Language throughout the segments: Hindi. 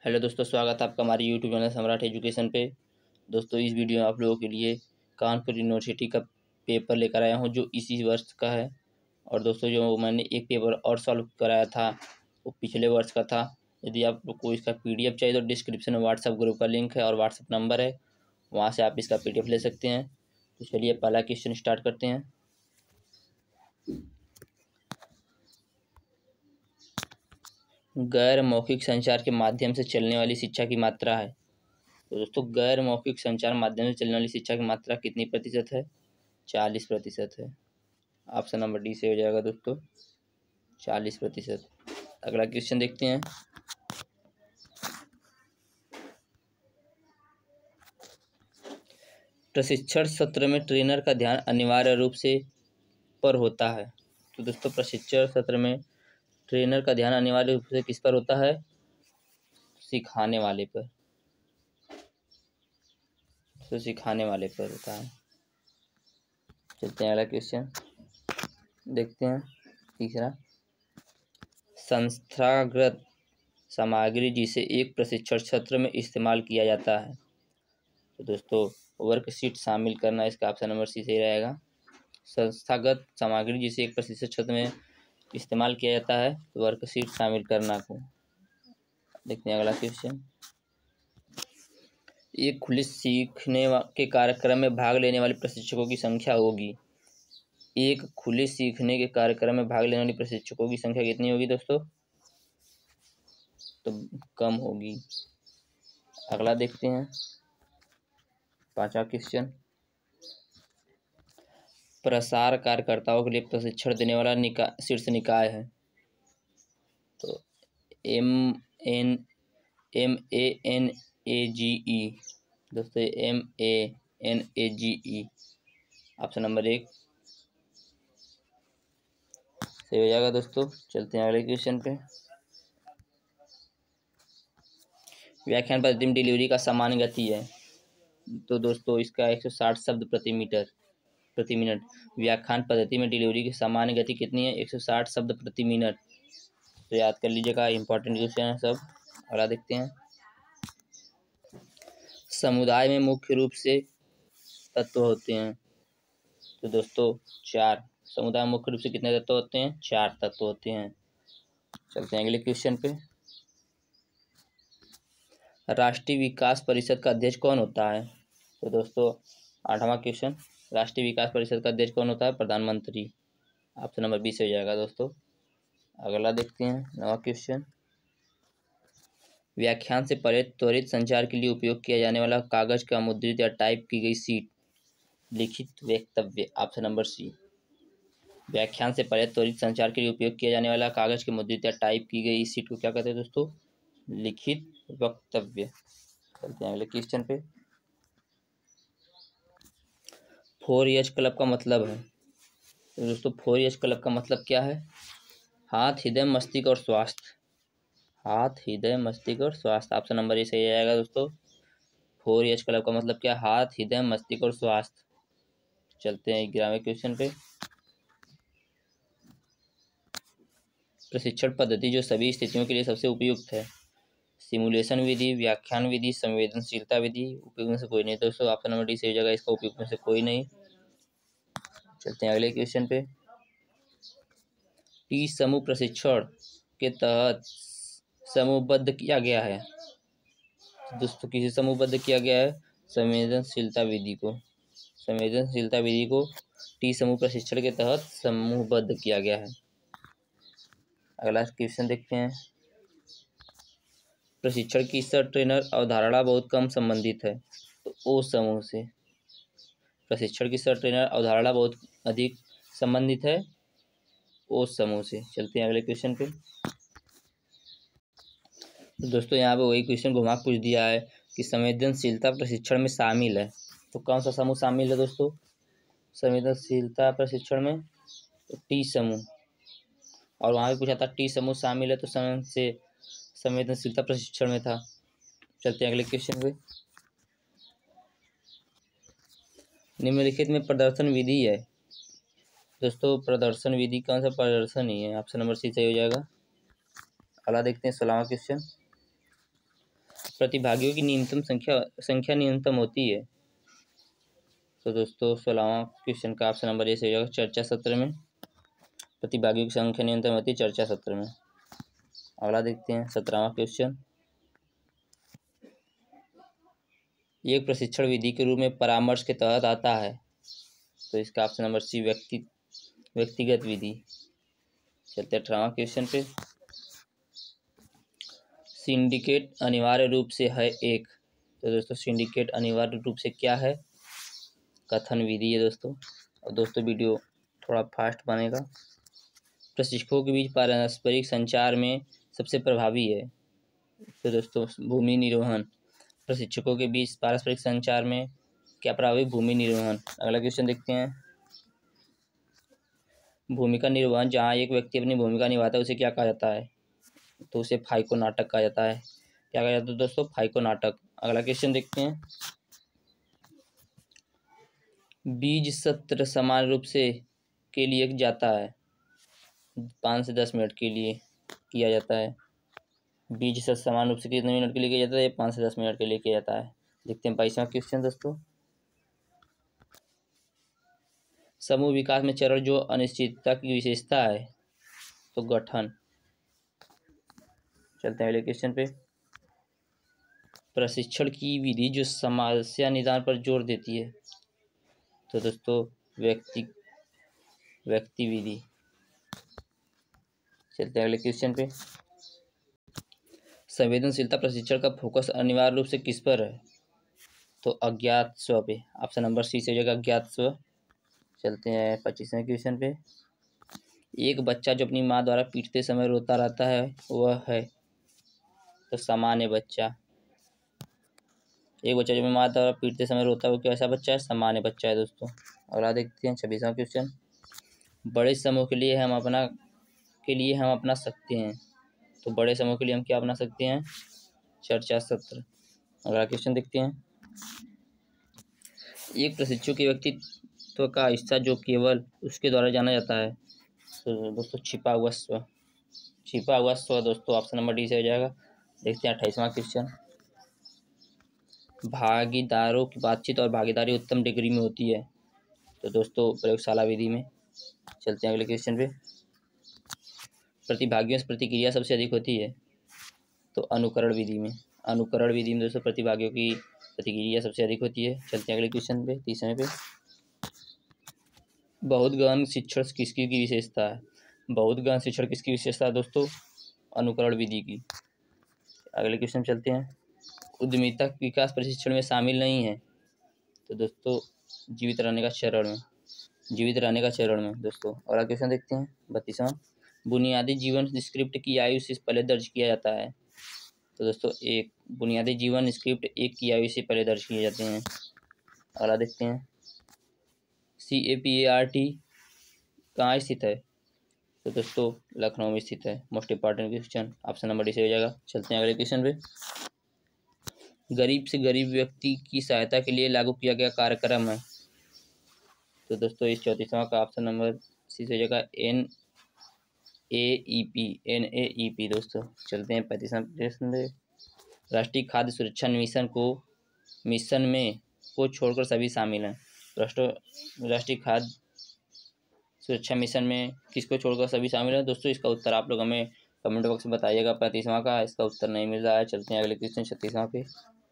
हेलो दोस्तों, स्वागत है आपका हमारे यूट्यूब चैनल सम्राट एजुकेशन पे। दोस्तों, इस वीडियो में आप लोगों के लिए कानपुर यूनिवर्सिटी का पेपर लेकर आया हूं जो इसी वर्ष का है। और दोस्तों, जो मैंने एक पेपर और सॉल्व कराया था वो पिछले वर्ष का था। यदि आप लोग को इसका पीडीएफ चाहिए तो डिस्क्रिप्शन में व्हाट्सएप ग्रुप का लिंक है और व्हाट्सएप नंबर है, वहाँ से आप इसका पीडीएफ ले सकते हैं। तो चलिए पहला क्वेश्चन स्टार्ट करते हैं। गैर मौखिक संचार के माध्यम से चलने वाली शिक्षा की मात्रा है। तो दोस्तों, गैर मौखिक संचार माध्यम से चलने वाली शिक्षा की मात्रा कितनी प्रतिशत है? 40% है। ऑप्शन नंबर डी से हो जाएगा दोस्तों, 40%। अगला क्वेश्चन देखते हैं। प्रशिक्षण सत्र में ट्रेनर का ध्यान अनिवार्य रूप से पर होता है। तो दोस्तों, प्रशिक्षण सत्र में ट्रेनर का ध्यान अनिवार्य रूप से किस पर होता है? सिखाने वाले पर। तो सिखाने वाले पर होता है। चलते हैं अगला क्वेश्चन देखते हैं। तीसरा, संस्थागत सामग्री जिसे एक प्रशिक्षण सत्र में इस्तेमाल किया जाता है। तो दोस्तों, वर्कशीट शामिल करना इसका ऑप्शन नंबर सी सही रहेगा। संस्थागत सामग्री जिसे एक प्रशिक्षण सत्र में इस्तेमाल किया जाता है, तो वर्कशीट शामिल करना को। देखते हैं अगला क्वेश्चन। एक खुले सीखने के कार्यक्रम में भाग लेने वाले प्रशिक्षकों की संख्या होगी। एक खुले सीखने के कार्यक्रम में भाग लेने वाले प्रशिक्षकों की संख्या कितनी होगी दोस्तों? तो कम होगी। अगला देखते हैं, पांचवा क्वेश्चन। प्रसार कार्यकर्ताओं के लिए प्रशिक्षण देने वाला शीर्ष निकाय है। तो MANAGE दोस्तों, MANAGE ऑप्शन नंबर 1 सही हो जाएगा दोस्तों। चलते हैं अगले क्वेश्चन पे। व्याख्यान पद्धति में डिलीवरी का सामान्य गति है। तो दोस्तों, इसका 160 शब्द प्रति मिनट। व्याख्यान पद्धति में डिलीवरी की सामान्य गति कितनी है? 160 शब्द प्रति मिनट। तो याद कर लीजिएगा, इंपॉर्टेंट क्वेश्चन है सब। अगला देखते हैं। समुदाय में मुख्य रूप से तत्व होते हैं। तो दोस्तों, 4। समुदाय में मुख्य रूप से कितने तत्व होते हैं? 4 तत्व होते हैं। चलते हैं अगले क्वेश्चन पे। राष्ट्रीय विकास परिषद का अध्यक्ष कौन होता है? तो दोस्तों, 8वां क्वेश्चन। राष्ट्रीय विकास परिषद का अध्यक्ष कौन होता है? प्रधानमंत्री। ऑप्शन नंबर 20 हो जाएगा दोस्तों। अगला देखते हैं, 9वां क्वेश्चन। व्याख्यान से परे त्वरित संचार के लिए उपयोग किया जाने वाला कागज का मुद्रित या टाइप की गई शीट लिखित वक्तव्य। Option number C. व्याख्यान से परे त्वरित संचार के लिए उपयोग किया जाने वाला कागज के मुद्रित या टाइप की गई शीट को क्या कहते हैं दोस्तों? लिखित वक्तव्य। चलते हैं अगले क्वेश्चन पे। 4H क्लब का मतलब है। तो दोस्तों, 4H क्लब का मतलब क्या है? हाथ, हृदय, मस्तिष्क और स्वास्थ्य। हाथ, हृदय, मस्तिष्क और स्वास्थ्य। ऑप्शन नंबर ए सही आएगा दोस्तों। 4H क्लब का मतलब क्या? हाथ, हृदय, मस्तिष्क और स्वास्थ्य। चलते हैं 11वें क्वेश्चन पे। प्रशिक्षण पद्धति जो सभी स्थितियों के लिए सबसे उपयुक्त है। सिमुलेशन विधि, व्याख्यान विधि, संवेदनशीलता विधि। उपयुक्त में से कोई नहीं दोस्तों। ऑप्शन नंबर डी सही हो जाएगा इसका, उपयुक्त में से कोई नहीं। चलते हैं अगले क्वेश्चन पे। टी समूह प्रशिक्षण के तहत समूहबद्ध किया गया है। दोस्तों, किसे समूहबद्ध किया गया है? संवेदनशीलता विधि को। संवेदनशीलता विधि को टी समूह प्रशिक्षण के तहत समूहबद्ध किया गया है। अगला क्वेश्चन देखते हैं। प्रशिक्षण की सर ट्रेनर अवधारणा बहुत कम संबंधित है। तो ओ समूह से। प्रशिक्षण की सर ट्रेनर अवधारणा बहुत अधिक संबंधित है ओ समूह से। चलते हैं अगले क्वेश्चन पे। तो दोस्तों, यहाँ पे वही क्वेश्चन घुमा पूछ दिया है कि संवेदनशीलता प्रशिक्षण में शामिल है। तो कौन सा समूह शामिल है दोस्तों संवेदनशीलता प्रशिक्षण में? तो टी समूह। और वहाँ भी पूछा था टी समूह शामिल है तो संवेदनशीलता प्रशिक्षण में था। चलते हैं अगले क्वेश्चन पे। निम्नलिखित में प्रदर्शन विधि है। दोस्तों, प्रदर्शन विधि कौन सा? प्रदर्शन ही है। ऑप्शन नंबर सी सही हो जाएगा। अगला देखते हैं 16वां क्वेश्चन। प्रतिभागियों की न्यूनतम संख्या न्यूनतम होती है। तो दोस्तों 16वां क्वेश्चन का ऑप्शन नंबर ए सही होगा, चर्चा सत्र में प्रतिभागियों की संख्या न्यूनतम होती है चर्चा सत्र में। अगला देखते हैं 17वां क्वेश्चन। एक प्रशिक्षण विधि के रूप में परामर्श के तहत आता है। तो इसका ऑप्शन नंबर सी व्यक्तिगत विधि। चलते 18वां क्वेश्चन पे। सिंडिकेट अनिवार्य रूप से है एक। तो दोस्तों सिंडिकेट अनिवार्य रूप से क्या है? कथन विधि है दोस्तों। और दोस्तों वीडियो थोड़ा फास्ट बनेगा। प्रशिक्षकों के बीच पारस्परिक संचार में सबसे प्रभावी है। तो दोस्तों भूमि निर्वहन। प्रशिक्षकों के बीच पारस्परिक संचार में क्या प्रभावी? भूमि निर्वहन। अगला क्वेश्चन देखते हैं। भूमिका निर्वहन, जहाँ एक व्यक्ति अपनी भूमिका निभाता है उसे क्या कहा जाता है? तो उसे फाइको नाटक कहा जाता है। क्या कहा जाता है दोस्तों? फाइको नाटक। अगला क्वेश्चन देखते हैं। बीज सत्र समान रूप से के लिए जाता है, 5 से 10 मिनट के लिए किया जाता है। बीज सत्र समान रूप से कितने मिनट के लिए किया जाता है? 5 से 10 मिनट के लिए किया जाता है। देखते हैं 22वां क्वेश्चन दोस्तों। समूह विकास में चरण जो अनिश्चितता की विशेषता है, तो गठन। चलते हैं अगले क्वेश्चन पे। प्रशिक्षण की विधि जो समस्या निदान पर जोर देती है, तो दोस्तों व्यक्ति विधि। चलते हैं अगले क्वेश्चन पे। संवेदनशीलता प्रशिक्षण का फोकस अनिवार्य रूप से किस पर है? तो अज्ञात स्व पे। ऑप्शन नंबर सी से हो जाएगा अज्ञात स्व। चलते हैं 25वें क्वेश्चन पे। एक बच्चा जो अपनी माँ द्वारा पीटते समय रोता रहता है वह है, तो सामान्य बच्चा। एक बच्चा जो अपनी माँ द्वारा पीटते समय रोता है वो कैसा बच्चा है? सामान्य बच्चा है दोस्तों। अगला देखते हैं 26वां क्वेश्चन। बड़े समूह के लिए हम अपना सकते हैं, तो बड़े समूह के लिए हम क्या अपना सकते हैं? चर्चा सत्र। अगला क्वेश्चन देखते हैं। एक प्रशिक्षु के व्यक्तित्व का हिस्सा जो केवल उसके द्वारा जाना जाता है, तो दोस्तों छिपा हुआ स्व। छिपा हुआ स्व दोस्तों ऑप्शन नंबर डी से हो जाएगा। देखते हैं 28वां क्वेश्चन। भागीदारों की बातचीत और भागीदारी उत्तम डिग्री में होती है, तो दोस्तों प्रयोगशाला विधि में। चलते हैं अगले क्वेश्चन पे। प्रतिभागियों से प्रतिक्रिया सबसे अधिक होती है, तो अनुकरण विधि में। अनुकरण विधि में दोस्तों प्रतिभागियों की प्रतिक्रिया सबसे अधिक होती है। चलते हैं अगले क्वेश्चन पे, 30वें पे। बहुत गहन शिक्षण किसकी विशेषता है? बहुत गहन शिक्षण किसकी विशेषता है दोस्तों? अनुकरण विधि की। अगले क्वेश्चन चलते हैं। उद्यमिता विकास प्रशिक्षण में शामिल नहीं है, तो दोस्तों जीवित रहने का चरण में दोस्तों। अगला क्वेश्चन देखते हैं 32वां। बुनियादी जीवन स्क्रिप्ट की आयु से पहले दर्ज किया जाता है, तो दोस्तों एक बुनियादी जीवन स्क्रिप्ट 1 की आयु से पहले दर्ज किए जाते हैं। अगला देखते हैं। CAPART कहाँ स्थित है? तो दोस्तों लखनऊ में स्थित है। Most important question option number D से हो जाएगा। चलते हैं अगले क्वेश्चन पे। गरीब से गरीब व्यक्ति की सहायता के लिए लागू किया गया कार्यक्रम है, तो दोस्तों इस 34वां का ऑप्शन नंबर सी से हो जाएगा NAEP दोस्तों। चलते हैं 35वां प्रश्न पे। राष्ट्रीय खाद्य सुरक्षा मिशन में को छोड़कर सभी शामिल हैं। राष्ट्रीय खाद्य सुरक्षा मिशन में किसको छोड़कर सभी शामिल हैं दोस्तों? इसका उत्तर आप लोग हमें कमेंट बॉक्स में बताइएगा। 35वां का इसका उत्तर नहीं मिल रहा है। चलते हैं अगले क्वेश्चन 36वां पे।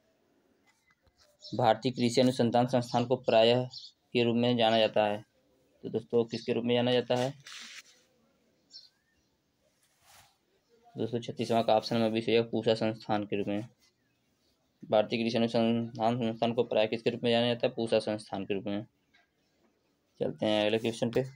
भारतीय कृषि अनुसंधान संस्थान को प्रायः के रूप में जाना जाता है, तो दोस्तों किसके रूप में जाना जाता है? दोस्तों 36वां का ऑप्शन नंबर 20 पूसा संस्थान के रूप में। भारतीय कृषि अनुसंधान संस्थान को प्रायः किसके रूप में जाना जाता है? पूसा संस्थान के रूप में। चलते हैं अगले क्वेश्चन पे।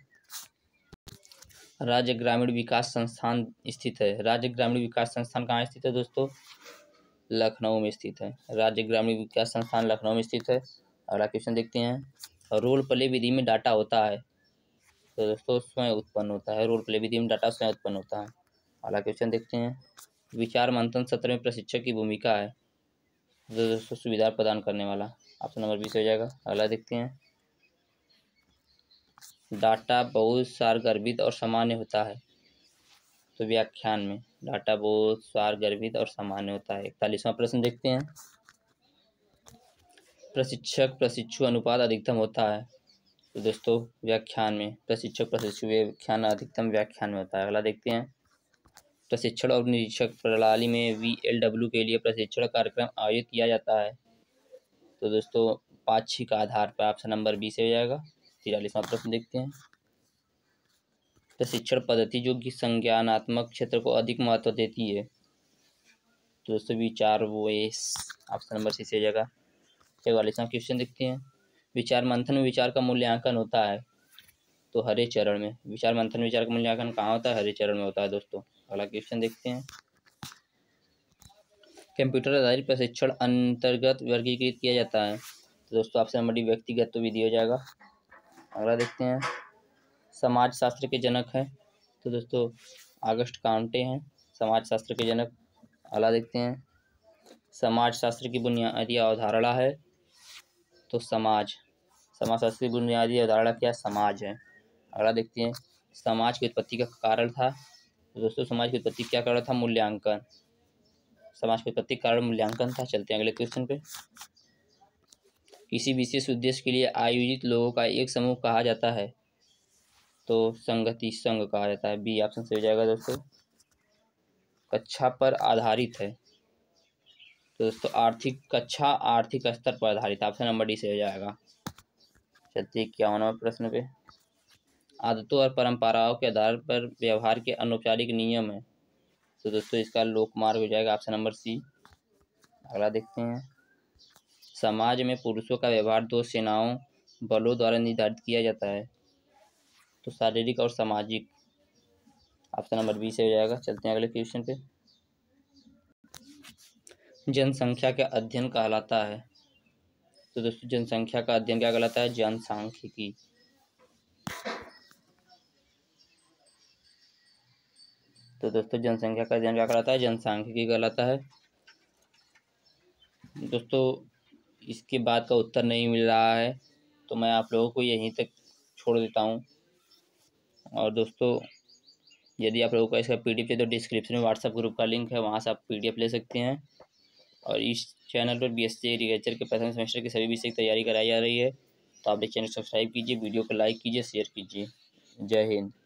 राज्य ग्रामीण विकास संस्थान स्थित है। राज्य ग्रामीण विकास संस्थान कहाँ स्थित है दोस्तों? लखनऊ में स्थित है। राज्य ग्रामीण विकास संस्थान लखनऊ में स्थित है। अगला क्वेश्चन देखते हैं। रोल प्ले विधि में डाटा होता है, तो दोस्तों स्वयं उत्पन्न होता है। रोल प्ले विधि में डाटा स्वयं उत्पन्न होता है। अगला क्वेश्चन देखते हैं। विचार मंथन सत्र में प्रशिक्षक की भूमिका है, तो दोस्तों सुविधा प्रदान करने वाला। ऑप्शन नंबर 20 हो जाएगा। अगला देखते हैं। डाटा बहुत सारगर्भित और सामान्य होता है, दोस्तों व्याख्यान में डाटा बहुत सार गर्भित और सामान्य होता है। 41वां प्रश्न देखते हैं। प्रशिक्षक प्रशिक्षु अनुपात अधिकतम होता है। तो दोस्तों व्याख्यान में प्रशिक्षक प्रशिक्षु व्याख्यान अधिकतम व्याख्यान में होता है। अगला देखते हैं। प्रशिक्षण और निरीक्षक प्रणाली में VLW के लिए प्रशिक्षण कार्यक्रम आयोजित किया जाता है। तो दोस्तों पाक्षिक आधार पर ऑप्शन नंबर बी से हो जाएगा। 43वां प्रश्न देखते हैं। प्रशिक्षण पद्धति जो कि संज्ञानात्मक क्षेत्र को अधिक महत्व देती है। तो दोस्तों विचार वोएस ऑप्शन नंबर सी से हो जाएगा। 44वां क्वेश्चन देखते हैं। विचार मंथन में विचार का मूल्यांकन होता है। तो हरे चरण में विचार मंथन विचार का मूल्यांकन कहाँ होता है? हरे चरण में होता है दोस्तों। अगला क्वेश्चन देखते हैं। कंप्यूटर आधारित प्रशिक्षण अंतर्गत वर्गीकृत किया जाता है। तो दोस्तों ऑप्शन नंबर डी व्यक्तिगत तो विधि हो जाएगा। अगला देखते हैं। समाज शास्त्र के जनक हैं। तो दोस्तों ऑगस्ट कांटे हैं समाज शास्त्र के जनक। अगला देखते हैं। समाज शास्त्र की बुनियादी अवधारणा है। तो समाज शास्त्र की बुनियादी अवधारणा क्या? समाज है। अगला देखते हैं। समाज की उत्पत्ति का कारण था। तो दोस्तों समाज की उत्पत्ति क्या कारण था? मूल्यांकन। समाज की उत्पत्ति कारण मूल्यांकन था। चलते हैं अगले क्वेश्चन पे। किसी विशेष उद्देश्य के लिए आयोजित लोगों का एक समूह कहा जाता है। तो संगति संघ कहा जाता है। बी ऑप्शन से हो जाएगा दोस्तों। कक्षा पर आधारित है। तो दोस्तों कक्षा आर्थिक स्तर पर आधारित ऑप्शन नंबर डी से हो जाएगा। चलते 51वां प्रश्न पे। आदतों और परंपराओं के आधार पर व्यवहार के अनौपचारिक नियम है। तो दोस्तों इसका लोकमार्ग हो जाएगा ऑप्शन नंबर सी। अगला देखते हैं। समाज में पुरुषों का व्यवहार दो सेनाओं बलों द्वारा निर्धारित किया जाता है। तो शारीरिक और सामाजिक ऑप्शन नंबर बी से हो जाएगा। चलते हैं अगले क्वेश्चन पे। जनसंख्या का अध्ययन कहलाता है। तो दोस्तों जनसंख्या का अध्ययन क्या कहलाता है? जनसांख्यिकी। तो दोस्तों जनसंख्या का अध्ययन क्या कहलाता है? जनसांख्यिकी कहलाता है। दोस्तों इसके बाद का उत्तर नहीं मिल रहा है तो मैं आप लोगों को यहीं तक छोड़ देता हूँ। और दोस्तों यदि आप लोगों को इसका PDF है तो डिस्क्रिप्शन में व्हाट्सएप ग्रुप का लिंक है, वहाँ से आप PDF ले सकते हैं। और इस चैनल पर BSc एग्रीकल्चर के प्रथम सेमेस्टर की सभी विषय की तैयारी कराई जा रही है। तो आप चैनल सब्सक्राइब कीजिए, वीडियो को लाइक कीजिए, शेयर कीजिए। जय हिंद।